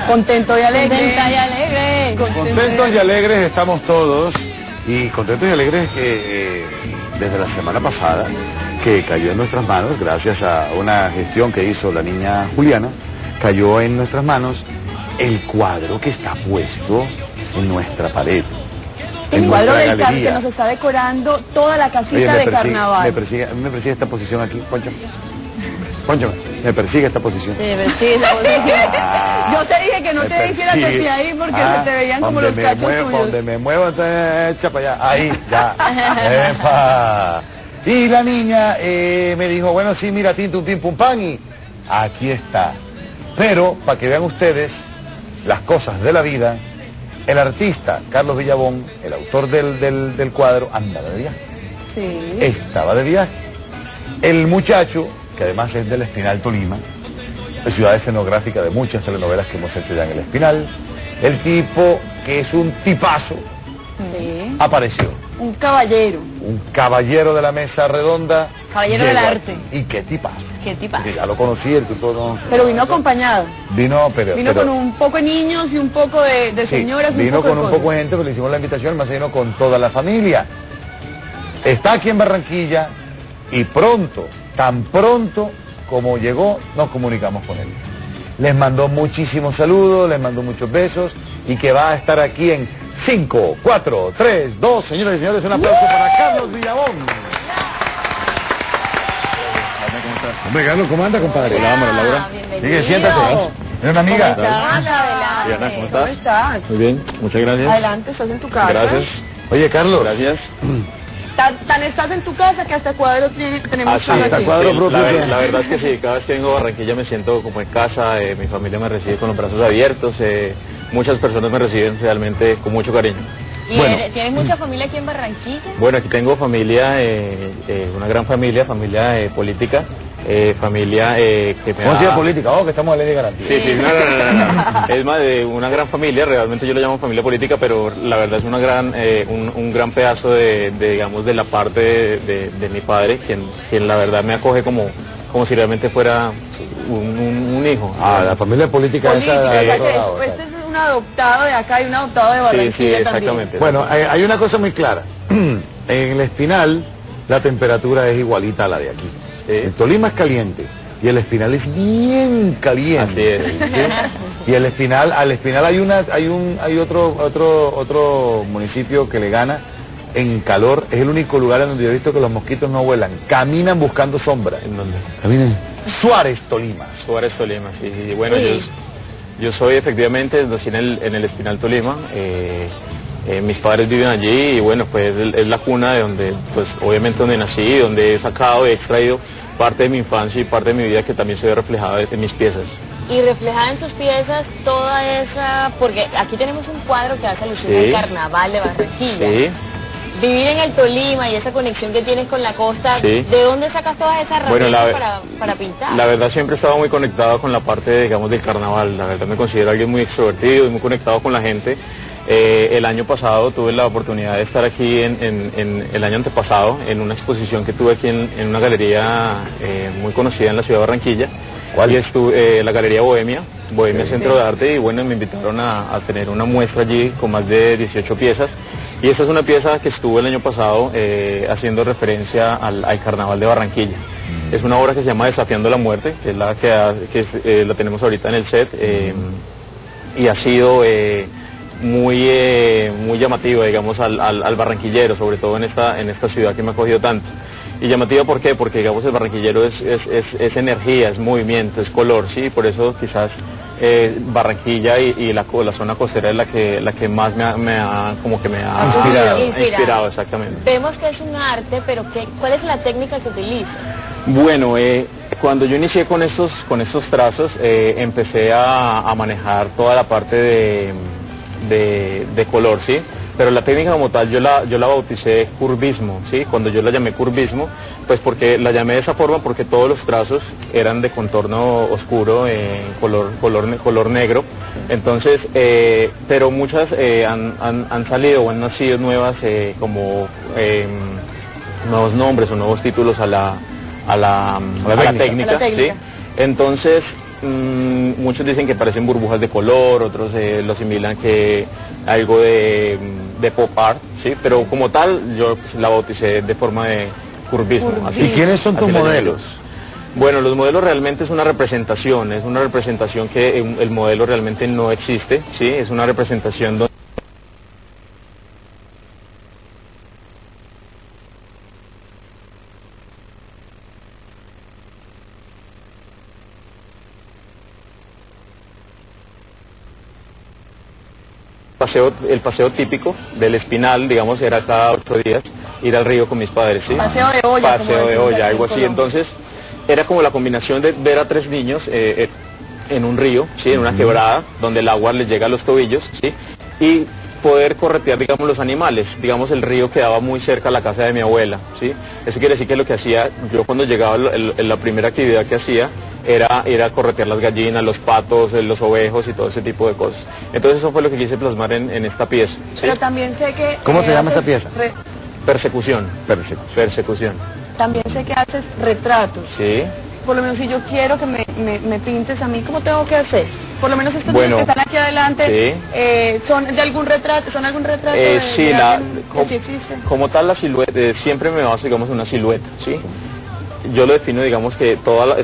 Contento y alegre. Contenta y alegre. Contentos y alegres estamos todos, y contentos y alegres que desde la semana pasada, que cayó en nuestras manos, gracias a una gestión que hizo la niña Juliana, cayó en nuestras manos el cuadro que está puesto en nuestra pared. El cuadro del que nos está decorando toda la casita de carnaval. Me persigue esta posición aquí, Pónchame, me persigue esta posición. Sí, me persigue esta posición. Yo te dije que no te hicieras hacia ahí porque se te veían como los cachos tuyos. Donde me muevo, entonces echa para allá. Ahí, ya. ¡Epa! Y la niña me dijo, bueno, sí, mira, tintum, tim, pum, pan, y aquí está. Pero, para que vean ustedes las cosas de la vida, el artista Carlos Villabón, el autor del cuadro, andaba de viaje. Sí. Estaba de viaje. El muchacho, que además es del Espinal, Tolima, de ciudad escenográfica de muchas telenovelas que hemos hecho ya en el Espinal, el tipo, que es un tipazo, Sí. apareció. Un caballero. Un caballero de la mesa redonda. Caballero del llegó arte. ¿Y qué tipazo? ¿Qué tipa? Porque ya lo conocí, el tipo no... Pero vino acompañado. Vino, pero Con un poco de niños y un poco de sí, señoras. Y vino un poco con de un cosas. poco de gente, pero le hicimos la invitación, más vino con toda la familia. Está aquí en Barranquilla y pronto, tan pronto como llegó, nos comunicamos con él. Les mandó muchísimos saludos, les mandó muchos besos, y que va a estar aquí en 5, 4, 3, 2, señoras y señores, un aplauso para Carlos Villabón. Hombre, Carlos, ¿cómo anda, compadre? Hola, Laura. bienvenido. Sigue, siéntate. ¿Es una amiga? ¿Cómo estás? Adelante. Diana, ¿cómo ¿Cómo estás? Muy bien, muchas gracias. Adelante, estás en tu casa. Gracias. Oye, Carlos. Gracias. Tan estás en tu casa que hasta cuadro tenemos sí, todo hasta aquí. cuadro propio. La verdad es que sí, cada vez que vengo a Barranquilla me siento como en casa, mi familia me recibe con los brazos abiertos, muchas personas me reciben realmente con mucho cariño. ¿Y Bueno. tienes mucha familia aquí en Barranquilla? Bueno, aquí tengo familia, una gran familia política, familia que me ¿Cómo se llama da... política? Oh, que estamos en ley de garantía. Sí, no. Es más de una gran familia, realmente yo lo llamo familia política, pero la verdad es una gran, un gran pedazo digamos, de la parte de mi padre, quien la verdad me acoge como si realmente fuera un hijo. Ah, la familia política esa Política, de que otro lado, después exacto. es un adoptado de acá y un adoptado de Sí, Barranquilla sí, también. exactamente. Bueno, hay una cosa muy clara. En el Espinal la temperatura es igualita a la de aquí. El Tolima es caliente y el Espinal es bien caliente. Así es. ¿Sí? Y al Espinal hay otro municipio que le gana en calor. Es el único lugar en donde yo he visto que los mosquitos no vuelan, caminan buscando sombra. ¿En dónde? Caminan. Suárez, Tolima. Suárez, Tolima, sí. Bueno, Sí. yo soy efectivamente, nací en el Espinal, Tolima. Mis padres viven allí y bueno, pues es la cuna de donde, pues obviamente donde nací, donde he sacado, he extraído parte de mi infancia y parte de mi vida que también se ve reflejada en mis piezas. Y reflejada en tus piezas toda esa... Porque aquí tenemos un cuadro que hace alusión Sí. al carnaval de Barranquilla. Sí. Vivir en el Tolima y esa conexión que tienes con la costa, Sí. ¿de dónde sacas todas esas Bueno, herramientas para pintar? La verdad siempre he estado muy conectado con la parte, digamos, del carnaval. La verdad me considero alguien muy extrovertido y muy conectado con la gente. El año pasado tuve la oportunidad de estar aquí en el año antepasado en una exposición que tuve aquí en una galería muy conocida en la ciudad de Barranquilla. ¿Cuál? Y estuve la Galería Bohemia Centro de Arte, y bueno, me invitaron a tener una muestra allí con más de 18 piezas. Y esta es una pieza que estuvo el año pasado haciendo referencia al Carnaval de Barranquilla. Es una obra que se llama Desafiando la Muerte, que es la que la tenemos ahorita en el set, y ha sido muy llamativa, digamos, al barranquillero, sobre todo en esta ciudad que me ha cogido tanto. Y llamativa, ¿por qué? Porque, digamos, el barranquillero es energía, es movimiento, es color, ¿sí? Por eso quizás Barranquilla y la zona costera es la que más me ha inspirado, exactamente. Vemos que es un arte, pero ¿cuál es la técnica que utilizas? Bueno, cuando yo inicié con estos trazos, empecé a manejar toda la parte de color, ¿sí? Pero la técnica como tal yo la bauticé curvismo, ¿sí? Cuando yo la llamé curvismo, pues porque la llamé de esa forma porque todos los trazos eran de contorno oscuro, color negro. Entonces, pero muchas han salido o han nacido nuevas nuevos nombres o nuevos títulos a la técnica, ¿sí? Entonces, muchos dicen que parecen burbujas de color, otros lo asimilan que algo de pop art, ¿sí? Pero como tal, yo la bauticé de forma de curvismo. ¿Y quiénes son tus modelos? Bueno, los modelos realmente es una representación que el modelo realmente no existe, ¿sí? Es una representación donde el paseo típico del Espinal, digamos, era cada 8 días ir al río con mis padres, ¿sí? Paseo de olla. Paseo de olla, algo así. Entonces, era como la combinación de ver a 3 niños en un río, ¿sí? En una quebrada, donde el agua les llega a los tobillos, ¿sí? Y poder corretear, digamos, los animales. Digamos, el río quedaba muy cerca a la casa de mi abuela, ¿sí? Eso quiere decir que lo que hacía, yo cuando llegaba, la primera actividad que hacía, era corretear las gallinas, los patos, los ovejos y todo ese tipo de cosas. Entonces eso fue lo que quise plasmar en esta pieza, ¿sí? Pero también sé que... ¿Cómo se llama esta pieza? Persecución. Persecución. También sé que haces retratos. Sí. Por lo menos si yo quiero que me pintes a mí, ¿cómo tengo que hacer? Por lo menos estos bueno, niños que están aquí adelante, sí. ¿son de algún retrato? ¿Son algún retrato? Sí, que existe? Como tal la silueta, siempre me baso, digamos, en una silueta, ¿sí? Yo lo defino, digamos, que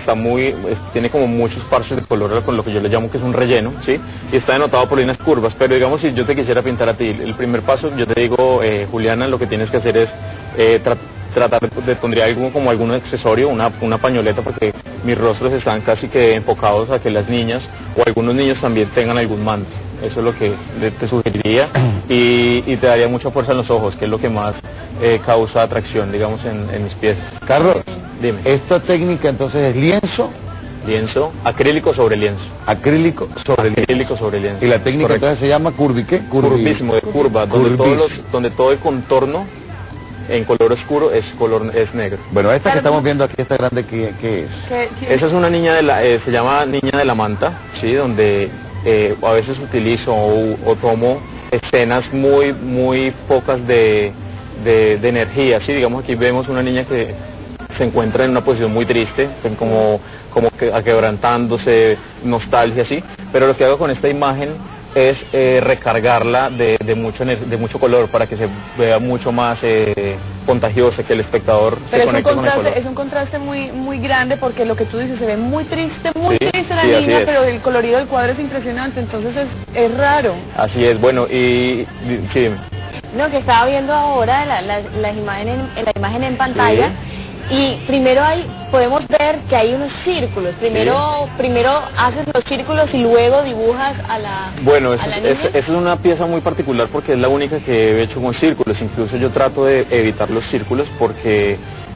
tiene como muchos parches de color, con lo que yo le llamo que es un relleno, ¿sí? Y está denotado por unas curvas, pero digamos, si yo te quisiera pintar a ti, el primer paso, yo te digo, Juliana, lo que tienes que hacer es tratar de pondría como algún accesorio, una pañoleta, porque mis rostros están casi que enfocados a que las niñas, o algunos niños también tengan algún manto. Eso es lo que te sugeriría, y te daría mucha fuerza en los ojos, que es lo que más causa atracción, digamos, en mis piezas. Carlos, dime. ¿Esta técnica entonces es lienzo? Lienzo, acrílico sobre lienzo. Acrílico sobre lienzo. Y la técnica entonces se llama ¿qué? Curvismo, de curva, donde todo el contorno en color oscuro es negro. Bueno, esta que estamos viendo aquí, esta grande, ¿qué es? Esa es una niña se llama Niña de la Manta, ¿sí? Donde a veces utilizo o tomo escenas muy pocas de energía, ¿sí? Digamos, aquí vemos una niña que se encuentra en una posición muy triste, como que quebrantándose, nostalgia, ¿sí? Pero lo que hago con esta imagen es recargarla de mucho color para que se vea mucho más contagiosa, que el espectador se conecte con el color. Es un contraste muy grande, porque lo que tú dices, se ve muy triste la sí, niña, pero el colorido del cuadro es impresionante, entonces es raro. Así es, bueno, y sí. No, que estaba viendo ahora la imagen en pantalla. Sí. Y primero podemos ver que hay unos círculos. Primero haces los círculos y luego dibujas a la Bueno, esa es una pieza muy particular porque es la única que he hecho con círculos. Incluso yo trato de evitar los círculos porque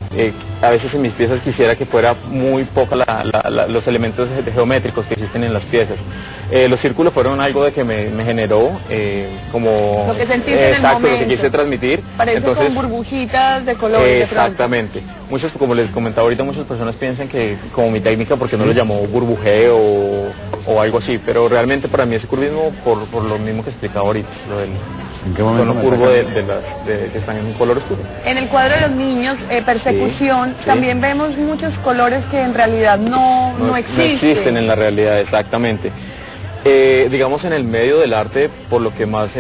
a veces en mis piezas quisiera que fuera muy poca los elementos geométricos que existen en las piezas. Los círculos fueron algo de que me generó como... Lo que sentiste en el momento. Lo que quise transmitir. Parece como burbujitas de color. Exactamente. Como les comentaba ahorita, muchas personas piensan que como mi técnica, porque no lo llamó burbujeo o algo así, pero realmente para mí es curvismo por lo mismo que explicaba ahorita, lo del... ¿En qué momento? Tono curvo que están en un color oscuro. En el cuadro de los niños, persecución, también vemos muchos colores que en realidad no existen. No existen en la realidad, exactamente. Digamos, en el medio del arte, por lo que más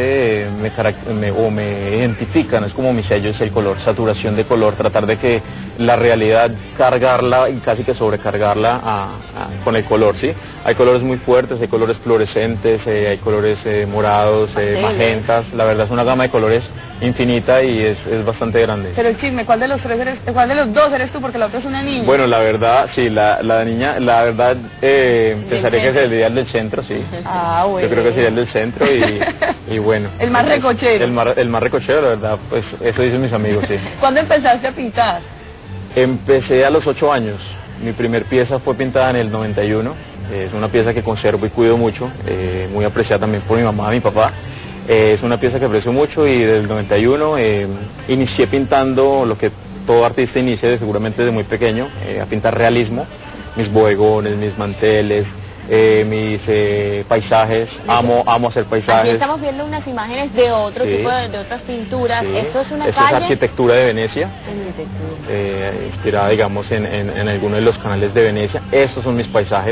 me identifican, es como mi sello, es el color, saturación de color, tratar de que la realidad cargarla y casi que sobrecargarla con el color, ¿sí? Hay colores muy fuertes, hay colores fluorescentes, hay colores morados, magentas, la verdad es una gama de colores infinita y es bastante grande. Pero el chisme, ¿cuál de los dos eres tú? Porque la otra es una niña. Bueno, la verdad, sí, la niña, la verdad, pensaría que es el ideal del centro, sí. Ah, bueno. Yo creo que sería el del centro y bueno. El más recochero. El más recochero, la verdad, pues eso dicen mis amigos, sí. ¿Cuándo empezaste a pintar? Empecé a los 8 años. Mi primer pieza fue pintada en el 91. Es una pieza que conservo y cuido mucho, muy apreciada también por mi mamá y mi papá. Es una pieza que aprecio mucho y desde el 91 inicié pintando lo que todo artista inicia seguramente desde muy pequeño, a pintar realismo, mis bodegones, mis manteles, mis paisajes, amo hacer paisajes. Aquí estamos viendo unas imágenes de otro tipo de otras pinturas. Sí. Esto es una Esto calle. es arquitectura de Venecia, inspirada, digamos, en algunos de los canales de Venecia. Estos son mis paisajes.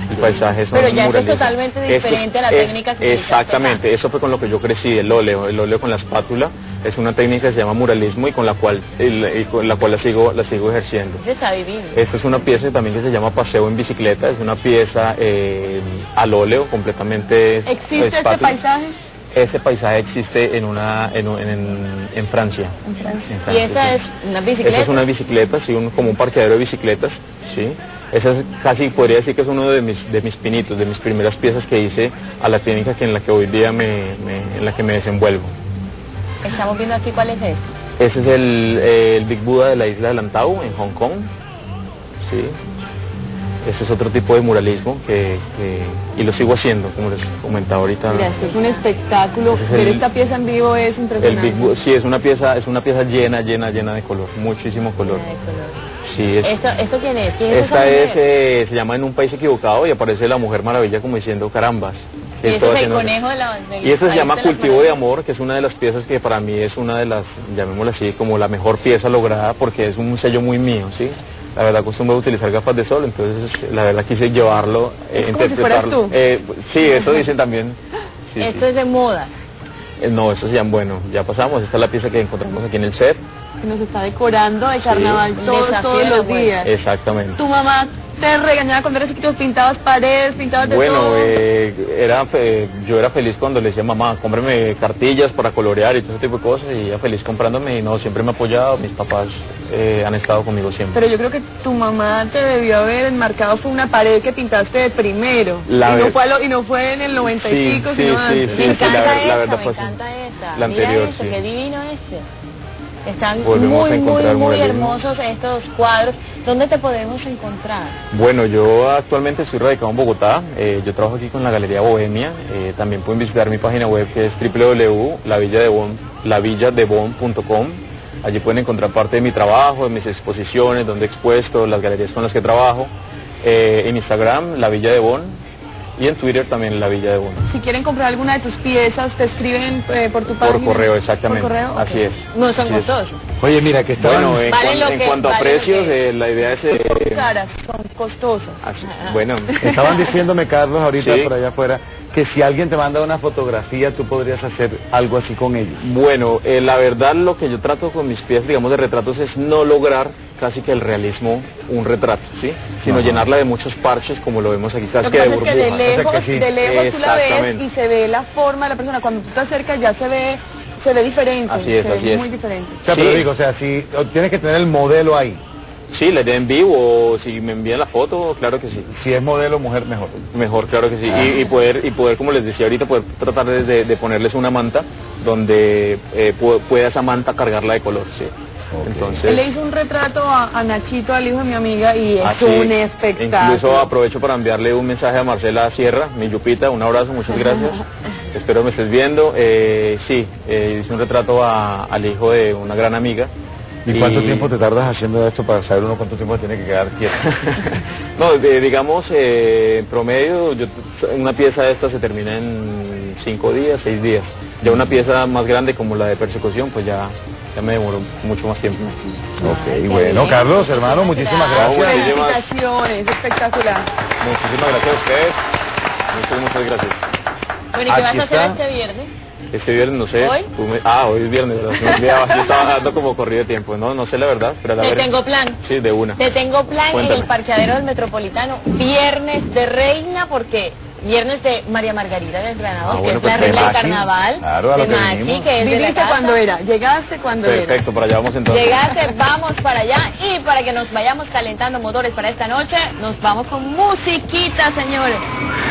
El paisaje son Pero ya esto es muralismo. totalmente diferente a la técnica que exactamente, eso fue con lo que yo crecí, el óleo con la espátula. Es una técnica que se llama muralismo y con la cual la sigo ejerciendo. Está divino. Esta es una pieza también que se llama paseo en bicicleta, es una pieza al óleo completamente. ¿Existe este paisaje? Ese paisaje existe en Francia. ¿En Francia? En ¿Y esa es una bicicleta? Esa es una bicicleta, sí, como un parqueadero de bicicletas, sí. Esa es casi, podría decir que es uno de mis pinitos, de mis primeras piezas que hice a la técnica en la que hoy día en la que me desenvuelvo. Estamos viendo aquí cuál es este. Ese es el Big Buda de la isla de Lantau, en Hong Kong. Sí. Ese es otro tipo de muralismo y lo sigo haciendo, como les comentaba ahorita. Mira, esto es un espectáculo, pero esta pieza en vivo es impresionante. Sí, es una pieza llena de color, muchísimo color. Sí, ¿Esto quién es? Esta se llama En un país equivocado y aparece la Mujer Maravilla como diciendo carambas. Y este es el conejo y esto se llama Cultivo de Amor, que es una de las piezas que para mí es una de las, llamémosla así, como la mejor pieza lograda porque es un sello muy mío, ¿sí? La verdad acostumbro a utilizar gafas de sol, entonces la verdad quise llevarlo, interpretarlo. Sí, eso dicen también. Sí, esto es de moda. No, eso se llama, bueno, ya pasamos, esta es la pieza que encontramos aquí en el set. Que nos está decorando de carnaval todos los días. Exactamente. ¿Tu mamá te regañaba cuando eras chiquito, pintabas paredes, pintabas de todo? Yo era feliz cuando le decía, mamá, cómprame cartillas para colorear y todo ese tipo de cosas, y ella feliz comprándome, y no, siempre me ha apoyado, mis papás han estado conmigo siempre. Pero yo creo que tu mamá te debió haber enmarcado, fue una pared que pintaste de primero, y no fue en el 90 y pico, sino antes. Me encanta esta, la la anterior, sí. Qué divino este. Están Volvemos a encontrar muy hermosos estos cuadros. ¿Dónde te podemos encontrar? Bueno, yo actualmente estoy radicado en Bogotá. Yo trabajo aquí con la Galería Bohemia. También pueden visitar mi página web que es www.lavilladebon.com. Allí pueden encontrar parte de mi trabajo, de mis exposiciones, donde he expuesto, las galerías con las que trabajo. En Instagram, La Villa de Bon. Y en Twitter también La Villa de Bon. Si quieren comprar alguna de tus piezas, te escriben por tu página. Por correo, exactamente. ¿Por correo? Así es. No son costosos. Oye, mira, que estaban... Bueno, en cuanto a precios, la idea es... Son caras, son costosas. Bueno. Estaban diciéndome, Carlos, ahorita Sí. por allá afuera, que si alguien te manda una fotografía, tú podrías hacer algo así con ellos. Bueno, la verdad lo que yo trato con mis piezas, digamos, de retratos es no lograr casi que el realismo, un retrato, ¿sí? Sino llenarla de muchos parches como lo vemos aquí, casi Lo que que de pasa es que burbujas. de lejos, O sea que sí. de lejos tú la ves Exactamente. y se ve la forma de la persona. Cuando tú te acercas ya se ve diferente. Así es, se ve así es. muy diferente. O sea, Sí. pero digo, o sea, si tienes que tener el modelo ahí. Sí, la idea en vivo, o si me envían la foto, claro que sí. Si es modelo mujer, mejor. Mejor, claro que sí. Y poder, como les decía ahorita, poder tratar de ponerles una manta donde pueda esa manta cargarla de color, sí. Okay. Entonces, Él le hizo un retrato a Nachito, al hijo de mi amiga, y es así, un espectáculo. incluso aprovecho para enviarle un mensaje a Marcela Sierra, mi Yupita, un abrazo, muchas gracias. Espero me estés viendo. Sí, hice un retrato al hijo de una gran amiga. ¿Y cuánto tiempo te tardas haciendo esto para saber uno cuánto tiempo tiene que quedar quieto? No, digamos, en promedio, una pieza de esta se termina en 5 días, 6 días. Ya una pieza más grande como la de Persecución, pues ya me demoró mucho más tiempo. Ok, bueno, Carlos, hermano, muchísimas gracias. Felicitaciones, espectacular. Muchísimas gracias a ustedes. Muchas gracias. Bueno, ¿y qué vas Aquí a hacer está. este viernes? Este viernes, no sé. ¿Hoy? Hoy es viernes, ¿verdad? Yo estaba dando como corrido de tiempo, no sé la verdad, pero Te tengo plan. Sí, de una. Te tengo plan Cuéntame. en el parqueadero del Metropolitano. Viernes de Reina, porque viernes de María Margarita del Granado, bueno, que es la pues reina del Maki. carnaval. Claro, a lo de que Maki, vinimos. que es de la Viniste casa. cuando era, llegaste cuando era. Perfecto, para allá vamos entonces. Llegaste, vamos para allá, y para que nos vayamos calentando motores para esta noche, nos vamos con musiquita, señores.